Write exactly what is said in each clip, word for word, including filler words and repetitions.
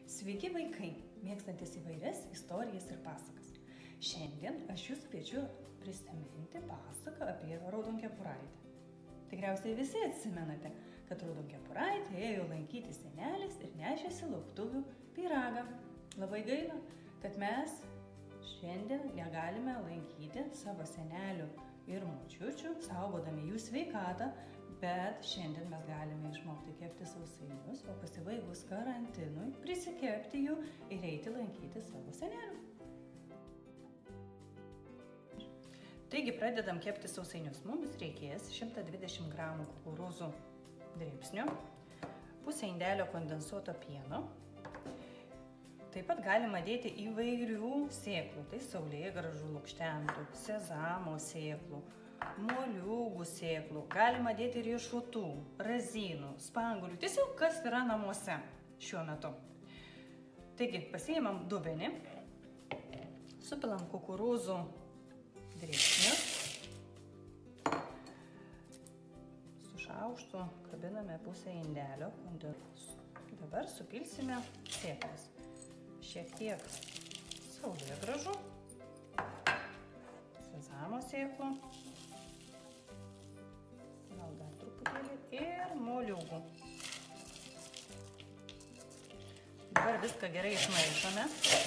Sveiki vaikai, mėgstantis įvairias istorijas ir pasakas. Šiandien aš jūs kviečiu prisiminti pasaką apie Raudonkepuraitę. Tikriausiai visi atsimenate, kad Raudonkepuraitė ėjo lankyti senelės ir nešėsi lauktuvių pyragą. Labai gaila, kad mes šiandien negalime lankyti savo senelių ir močiučių, saugodami jų sveikatą, bet šiandien mes galime išmokti kepti sausainius, o pasibaigus karantinui prisikepti jų ir eiti lankyti savo senelių. Taigi pradedam kepti sausainius. Mums reikės šimtas dvidešimt gramų kukurūzų dribsnių, pusę indelio kondensuoto pieno. Taip pat galima dėti įvairių sėklų, tai saulėgrąžų lukštentų, sezamo sėklų, moliūgų sėklų, galima dėti riešutų, razinų, spanguolių, tiesiog kas yra namuose šiuo metu. Taigi pasiimam dubenį, supilam kukurūzų dribsnius, su šaukštu kabiname pusę indelio. Dabar supilsime sėklas. Šiek tiek saulėgrąžų, sezamo sėklų, gal dar truputėlį ir moliūgų. Dabar viską gerai išmaišome.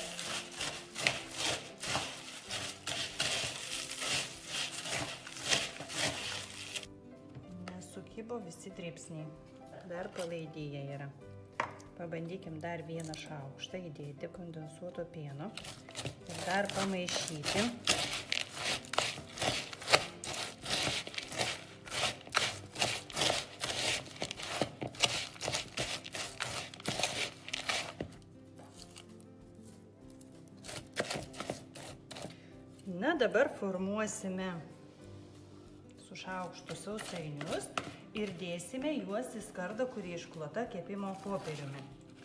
Nesukibo visi dribsniai, dar palaidyje yra. Pabandykim dar vieną šaukštą įdėti kondensuoto pieno ir dar pamaišyti. Na, dabar formuosime su šaukštu sausainius ir dėsime juos į skardą, kuri išklota kepimo popieriumi.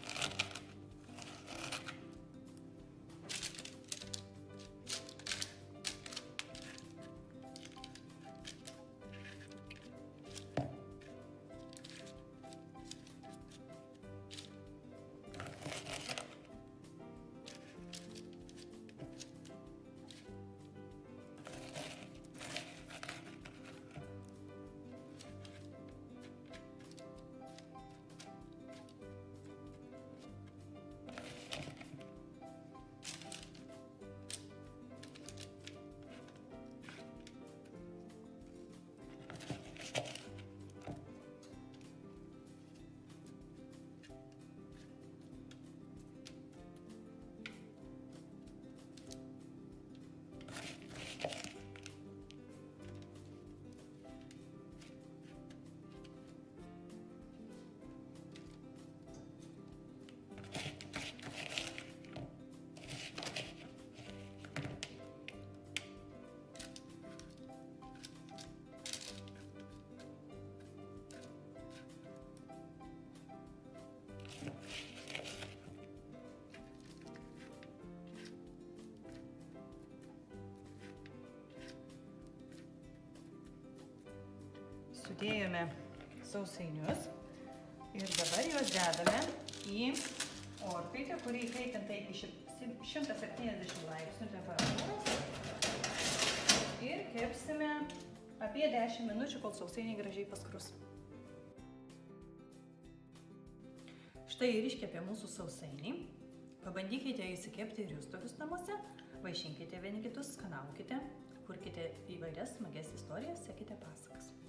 Sudėjome sausainius ir dabar juos dedame į orkaitę, kuri įkaitinta iki šimtas septyniasdešimt laipsnių temperatūros ir kepsime apie dešimt minučių, kol sausainiai gražiai paskrus. Štai ir iškepė mūsų sausainiai. Pabandykite įsikepti ir jūs tokius namuose, vaišinkite vieni kitus, skanaukite, kurkite įvairias smagias istorijas, sekite pasakas.